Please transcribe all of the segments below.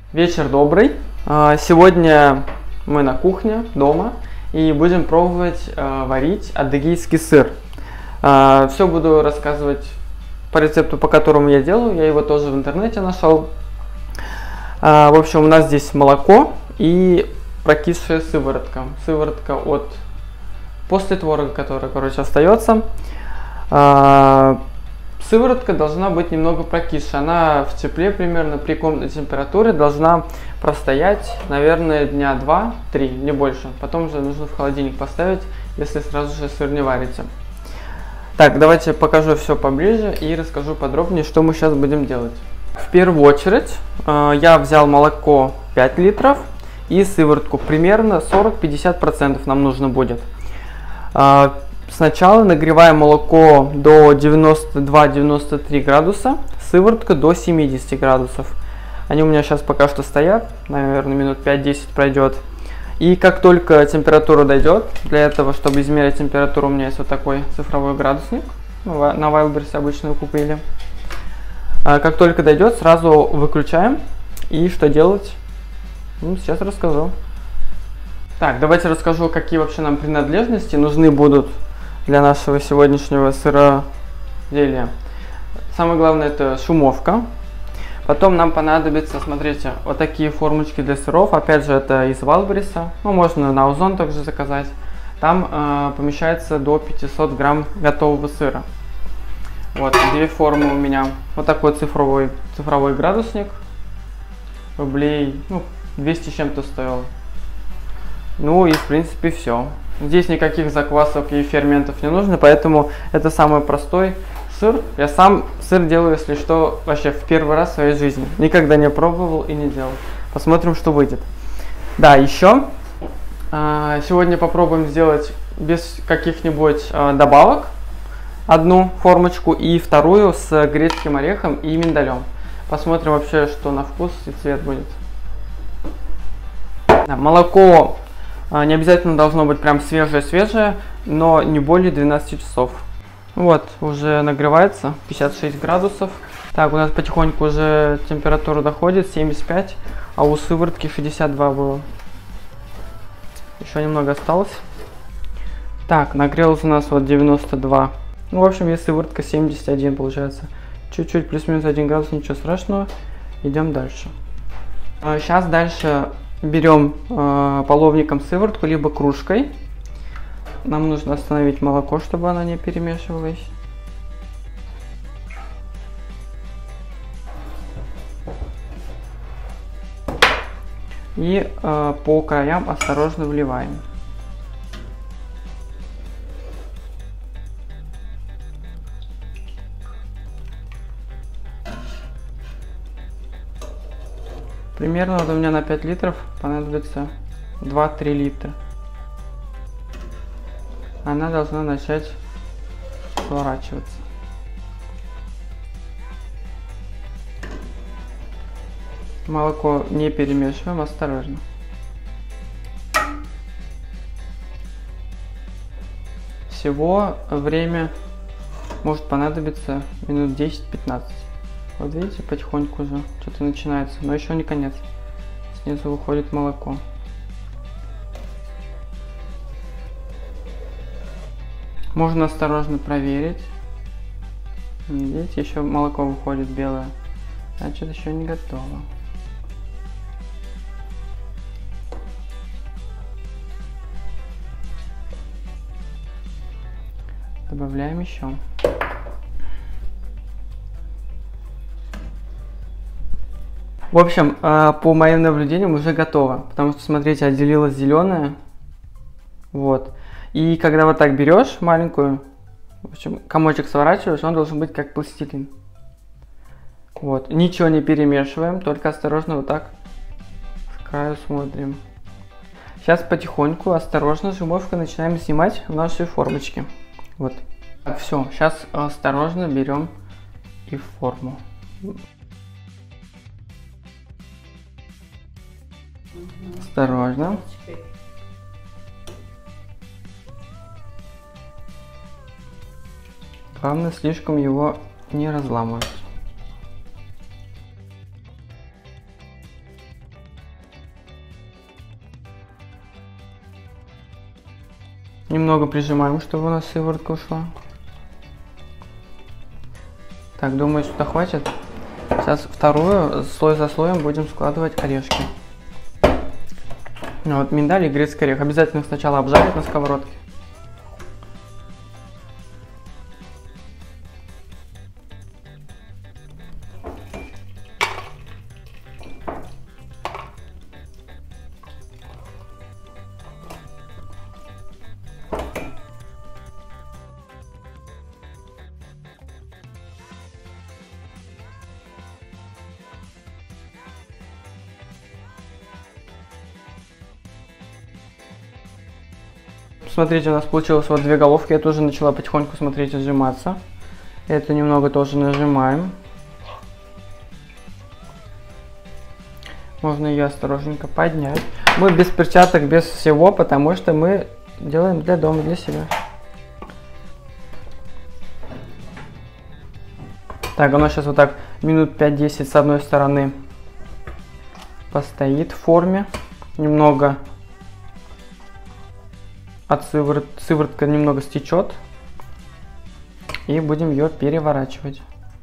Вечер добрый. Сегодня мы на кухне дома и будем пробовать варить адыгейский сыр. Все буду рассказывать по рецепту, по которому я делаю. Я его тоже в интернете нашел. В общем, у нас здесь молоко и прокисшая сыворотка. Сыворотка после творога, которая, остается. Сыворотка должна быть немного прокисшая. Она в тепле примерно при комнатной температуре должна простоять, наверное, дня 2-3, не больше. Потом уже нужно в холодильник поставить, если сразу же сыр не варите. Так, давайте покажу все поближе и расскажу подробнее, что мы сейчас будем делать. В первую очередь я взял молоко 5 литров и сыворотку примерно 40-50% нам нужно будет. Сначала нагреваем молоко до 92-93 градуса, сыворотка до 70 градусов. Они у меня сейчас пока что стоят, наверное, минут 5-10 пройдет. И как только температура дойдет, для этого, чтобы измерить температуру, у меня есть вот такой цифровой градусник. На Wildberries обычно купили. Как только дойдет, сразу выключаем. И что делать? Сейчас расскажу. Так, давайте расскажу, какие вообще нам принадлежности нужны будут для нашего сегодняшнего сыроделия. Самое главное — это шумовка. Потом нам понадобится, смотрите, вот такие формочки для сыров. Опять же, это из Wildberries. Можно на Озон также заказать. Там помещается до 500 грамм готового сыра. Вот, две формы у меня. Вот такой цифровой градусник. Рублей 200 с чем-то стоил. И в принципе все. Здесь никаких заквасок и ферментов не нужно, поэтому это самый простой сыр. Я сам сыр делаю, если что, вообще в первый раз в своей жизни. Никогда не пробовал и не делал. Посмотрим, что выйдет. Да, еще сегодня попробуем сделать без каких-нибудь добавок одну формочку и вторую с грецким орехом и миндалем. Посмотрим вообще, что на вкус и цвет будет. Да, молоко не обязательно должно быть прям свежее, но не более 12 часов. Вот, уже нагревается 56 градусов. Так, у нас потихоньку уже температура доходит, 75, а у сыворотки 62 было. Еще немного осталось. Так, нагрелось у нас вот 92. В общем, и сыворотка 71 получается. Чуть-чуть плюс-минус 1 градус, ничего страшного. Идем дальше. Сейчас дальше берем половником сыворотку, либо кружкой. Нам нужно остановить молоко, чтобы оно не перемешивалось. И по краям осторожно вливаем. Примерно вот у меня на 5 литров понадобится 2-3 литра. Она должна начать сворачиваться. Молоко не перемешиваем, осторожно. Всего время может понадобиться минут 10-15. Вот видите, потихоньку уже что-то начинается, но еще не конец. Снизу выходит молоко. Можно осторожно проверить. Видите, еще молоко выходит белое. Значит, еще не готово. Добавляем еще. В общем, по моим наблюдениям уже готово, потому что, смотрите, отделилось зеленое. Вот. И когда вот так берешь маленькую, в общем, комочек сворачиваешь, он должен быть как пластилин. Вот. Ничего не перемешиваем, только осторожно вот так с краю смотрим. Сейчас потихоньку, осторожно, шумовкой начинаем снимать в наши формочки. Вот. Так, все, сейчас осторожно берем и в форму. Осторожно. Главное, слишком его не разламывать. Немного прижимаем, чтобы у нас сыворотка ушла. Так, думаю, сюда хватит. Сейчас вторую, слой за слоем, будем складывать орешки. Вот миндаль и грецкий орех. Обязательно их сначала обжарить на сковородке. Смотрите, у нас получилось вот 2 головки. Это уже начала потихоньку, смотрите, сжиматься. Это немного тоже нажимаем. Можно ее осторожненько поднять. Мы без перчаток, без всего, потому что мы делаем для дома, для себя. Так, оно сейчас вот так минут 5-10 с одной стороны постоит в форме. Немного от сыворотка немного стечет. И будем ее переворачивать.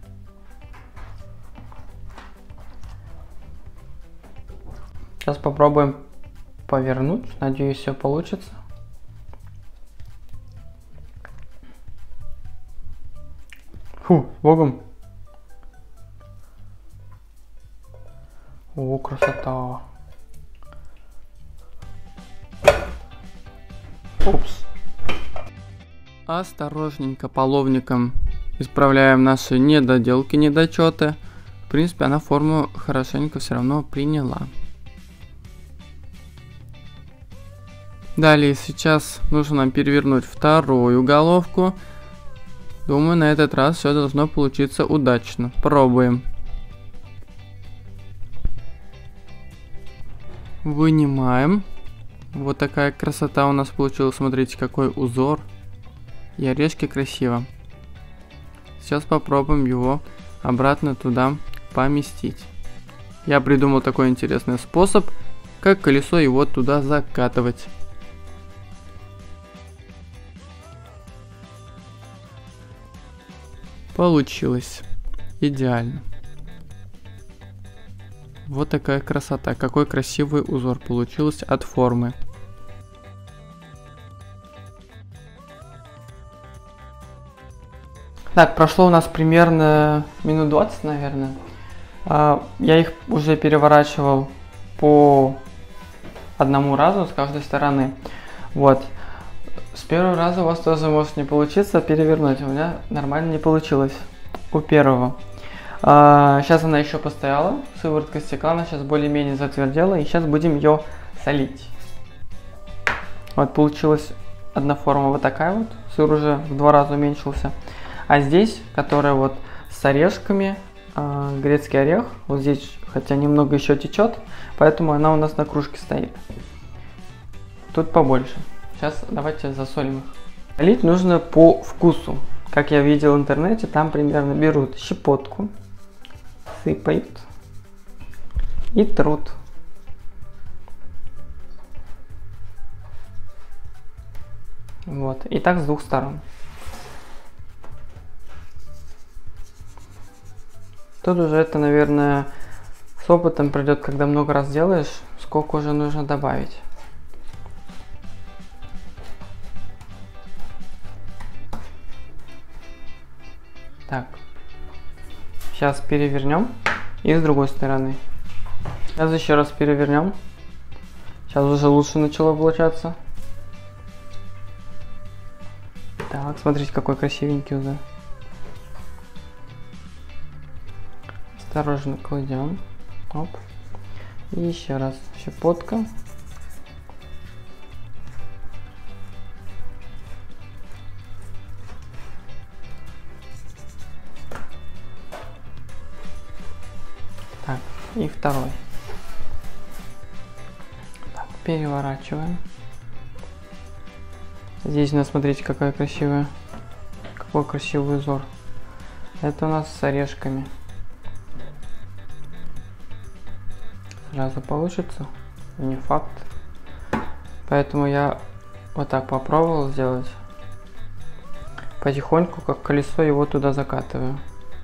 Сейчас попробуем повернуть. Надеюсь, все получится. Фу, с Богом. О, красота. Упс. Осторожненько половником исправляем наши недоделки, недочеты. В принципе, она форму хорошенько все равно приняла. Далее сейчас нужно нам перевернуть вторую головку. Думаю, на этот раз все должно получиться удачно. Пробуем. Вынимаем. Вот такая красота у нас получилась. Смотрите, какой узор. И орешки красиво. Сейчас попробуем его обратно туда поместить. Я придумал такой интересный способ, как колесо его туда закатывать. Получилось. Идеально. Вот такая красота. Какой красивый узор получился от формы. Так, прошло у нас примерно минут 20, наверное. Я их уже переворачивал по одному разу с каждой стороны. Вот. С первого раза у вас тоже может не получиться перевернуть. У меня нормально не получилось у первого. Сейчас она еще постояла, сыворотка стекла, она сейчас более-менее затвердела, и сейчас будем ее солить. Вот получилась одна форма вот такая вот, сыр уже в 2 раза уменьшился. А здесь, которая вот с орешками, грецкий орех, вот здесь, хотя немного еще течет, поэтому она у нас на кружке стоит. Тут побольше. Сейчас давайте засолим их. Солить нужно по вкусу. Как я видел в интернете, там примерно берут щепотку, сыпают и трут. Вот. И так с 2 сторон. Тут уже это, наверное, с опытом придет, когда много раз делаешь, сколько уже нужно добавить. Так. Сейчас перевернем. И с другой стороны. Сейчас еще раз перевернем. Сейчас уже лучше начало получаться. Так, смотрите, какой красивенький узор. Осторожно кладем. Оп. И еще раз щепотка. Так, и второй. Так, переворачиваем. Здесь у нас, смотрите, какая красивая. Какой красивый узор. Это у нас с орешками. Сразу получится, не факт. Поэтому я Вот так попробовал сделать. Потихоньку, как колесо, его туда закатываю.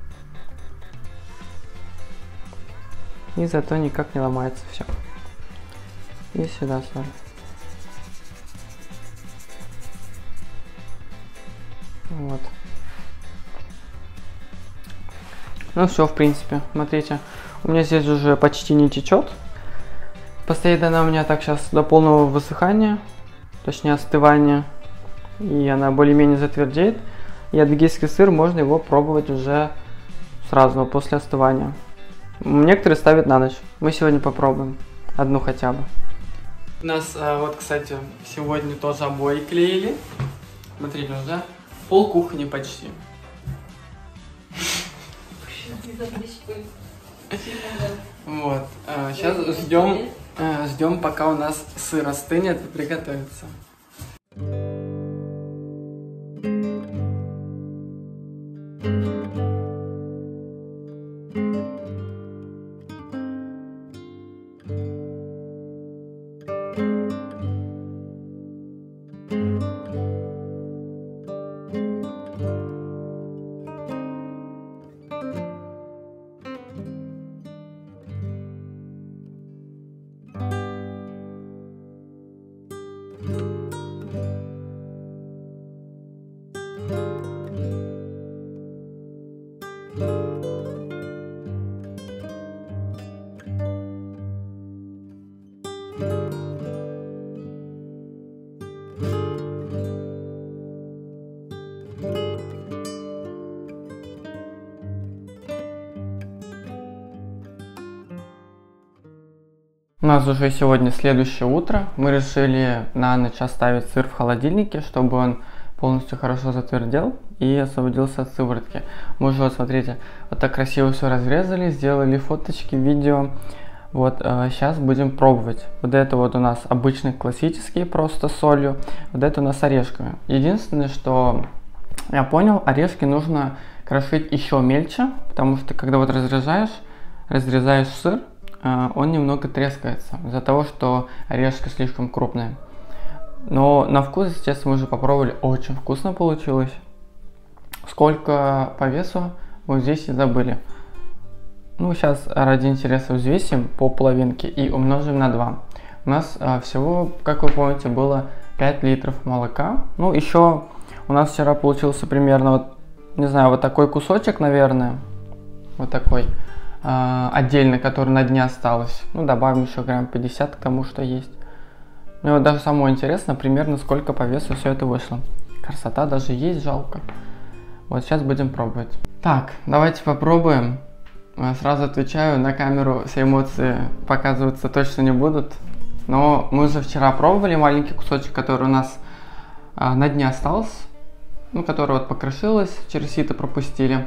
И зато никак не ломается все. И сюда соль. Вот. Ну все, в принципе. Смотрите, у меня здесь уже почти не течет. Постоит она у меня так сейчас до полного высыхания, точнее остывания. И она более-менее затвердеет. И адыгейский сыр, можно его пробовать уже сразу, после остывания. Некоторые ставят на ночь. Мы сегодня попробуем. Одну хотя бы. У нас, вот, кстати, сегодня тоже обои клеили. Смотрите, уже пол кухни почти. Вот. Сейчас ждем, пока у нас сыр остынет и приготовится. У нас уже сегодня следующее утро. Мы решили на ночь оставить сыр в холодильнике, чтобы он полностью хорошо затвердел и освободился от сыворотки. Мы уже, вот смотрите, вот так красиво все разрезали, сделали фоточки, видео. Вот, сейчас будем пробовать. Вот это вот у нас обычный классический, просто с солью. Вот это у нас с орешками. Единственное, что я понял, орешки нужно крошить еще мельче, потому что когда вот разрезаешь сыр, он немного трескается из-за того, что орешки слишком крупные. Но на вкус, естественно, мы уже попробовали, очень вкусно получилось. Сколько по весу, вот здесь и забыли. Ну, сейчас ради интереса взвесим по половинке и умножим на 2. У нас всего, как вы помните, было 5 литров молока. Ну, еще у нас вчера получился примерно, вот, не знаю, вот такой кусочек, наверное. Вот такой. Отдельно, который на дне осталось. Ну, добавим еще грамм 50 к тому, что есть. Мне вот даже самое интересно, примерно сколько по весу все это вышло. Красота даже есть, жалко. Вот сейчас будем пробовать. Так, давайте попробуем. Сразу отвечаю, на камеру все эмоции показываться точно не будут. Но мы уже вчера пробовали маленький кусочек, который у нас на дне остался. Ну, который вот покрошилось, через сито пропустили.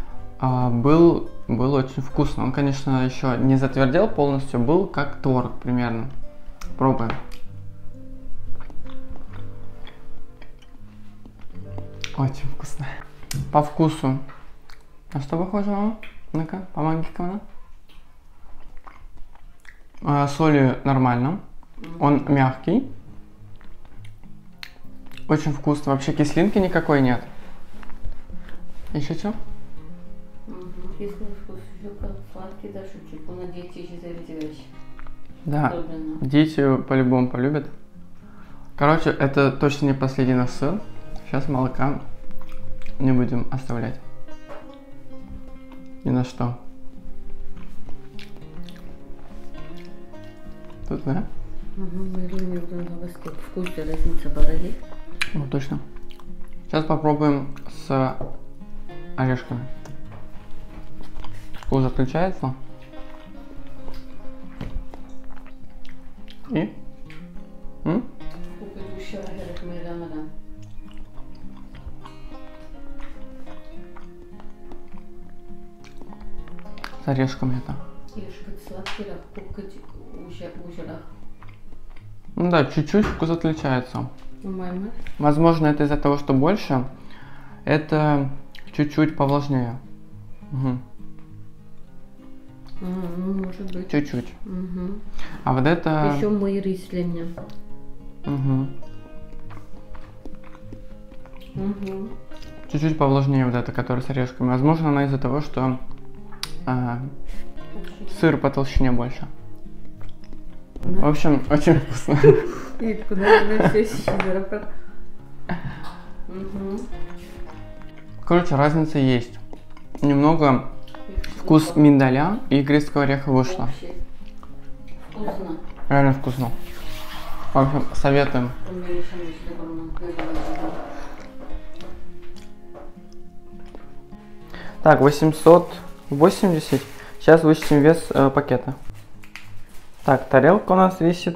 Был очень вкусно. Он, конечно, еще не затвердел полностью, был как творог примерно. Пробуем. Очень вкусно. По вкусу. На что похоже, мама? Ну-ка, помоги-ка мне. Соли нормально. Он мягкий. Очень вкусно. Вообще кислинки никакой нет. Еще что? Кислый вкус, еще сладкий, да, чуть-чуть. Но дети еще завидеваешь. Да, особенно. Дети по-любому полюбят. Короче, это точно не последний наш сыр. Сейчас молока не будем оставлять. Ни на что. Тут, да? Вкус и разница барали. Ну, точно. Сейчас попробуем с орешками. Вкус заключается. И? С орешками это. Ну да, чуть-чуть вкус отличается. Возможно, это из-за того, что больше. Это чуть-чуть повлажнее. Угу. Ну, может быть. Чуть-чуть. Угу. А вот это... Еще мой рис для меня. Угу. Угу. Чуть-чуть повлажнее вот эта, которая с орешками. Возможно, она из-за того, что сыр по толщине больше. В общем, очень вкусно. И куда она все щедро. Короче, разница есть. Немного вкус миндаля и грецкого ореха вышло. Вкусно. Реально вкусно. В общем, советуем. Так, 880. Сейчас вычтем вес пакета. Так, тарелка у нас весит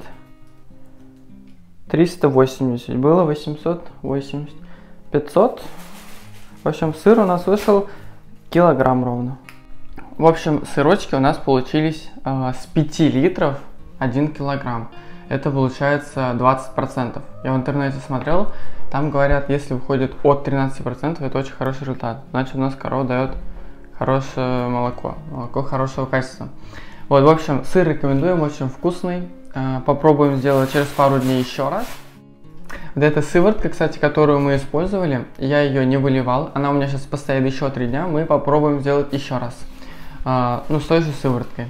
380. Было 880. 500. В общем, сыр у нас вышел килограмм ровно. В общем, сырочки у нас получились с 5 литров 1 килограмм. Это получается 20%. Я в интернете смотрел, там говорят, если выходит от 13%, это очень хороший результат. Значит, у нас корова дает хорошее молоко, молоко хорошего качества. Вот, в общем, сыр рекомендуем, очень вкусный. Попробуем сделать через пару дней еще раз. Вот эта сыворотка, кстати, которую мы использовали, я ее не выливал. Она у меня сейчас постоит еще 3 дня. Мы попробуем сделать еще раз. Ну, с той же сывороткой.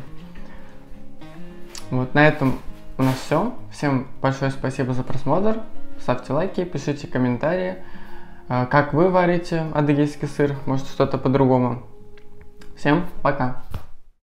Вот, на этом у нас все. Всем большое спасибо за просмотр. Ставьте лайки, пишите комментарии. Как вы варите адыгейский сыр, может что-то по-другому. Всем пока!